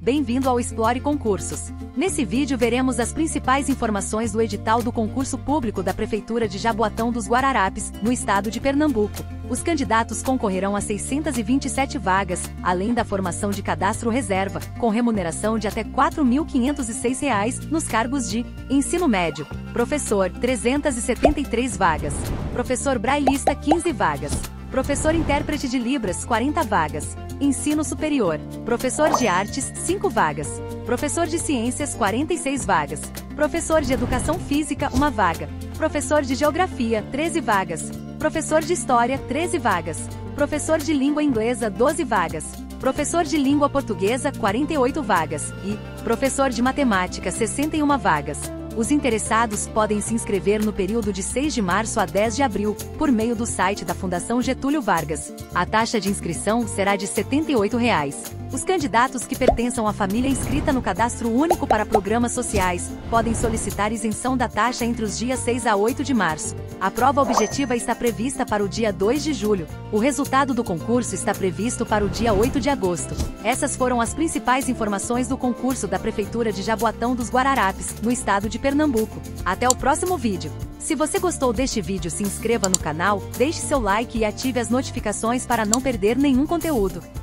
bem-vindo ao Explore Concursos. Nesse vídeo veremos as principais informações do edital do concurso público da Prefeitura de Jaboatão dos Guararapes, no estado de Pernambuco. Os candidatos concorrerão a 627 vagas, além da formação de cadastro reserva, com remuneração de até R$ 4.506 nos cargos de ensino médio, professor, 373 vagas, professor brailista, 15 vagas, professor intérprete de Libras, 40 vagas, ensino superior, professor de artes, 5 vagas, professor de ciências, 46 vagas, professor de educação física, 1 vaga, professor de geografia, 13 vagas, professor de história, 13 vagas, professor de língua inglesa, 12 vagas, professor de língua portuguesa, 48 vagas e professor de matemática, 61 vagas. Os interessados podem se inscrever no período de 6 de março a 10 de abril, por meio do site da Fundação Getúlio Vargas. A taxa de inscrição será de R$ 78. Os candidatos que pertençam à família inscrita no Cadastro Único para Programas Sociais podem solicitar isenção da taxa entre os dias 6 a 8 de março. A prova objetiva está prevista para o dia 2 de julho. O resultado do concurso está previsto para o dia 8 de agosto. Essas foram as principais informações do concurso da Prefeitura de Jaboatão dos Guararapes, no estado de Pernambuco. Até o próximo vídeo. Se você gostou deste vídeo, se inscreva no canal, deixe seu like e ative as notificações para não perder nenhum conteúdo.